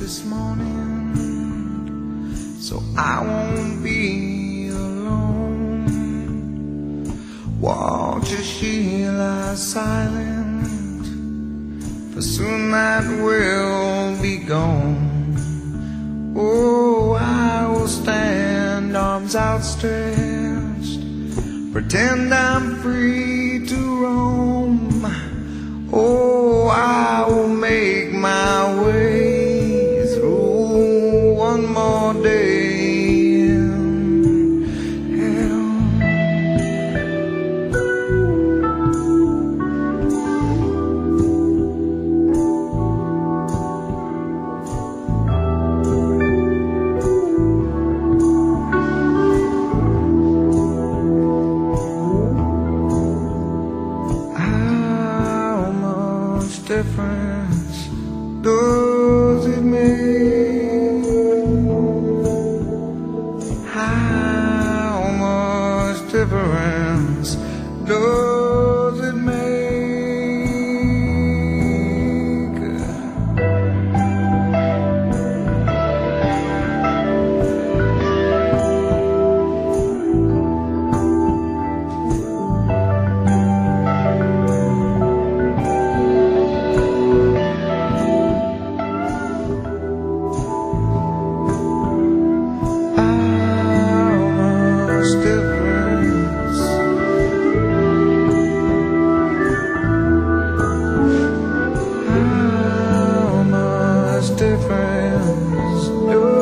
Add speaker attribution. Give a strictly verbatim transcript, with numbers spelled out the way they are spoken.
Speaker 1: this morning, so I won't be alone. Watch as she lies silent, for soon that will be gone. Oh, I will stand arms outstretched, pretend I'm free to roam. Oh, I will make my way through one more day in hell. How much difference does it make? How much difference does it make? Difference. How much difference?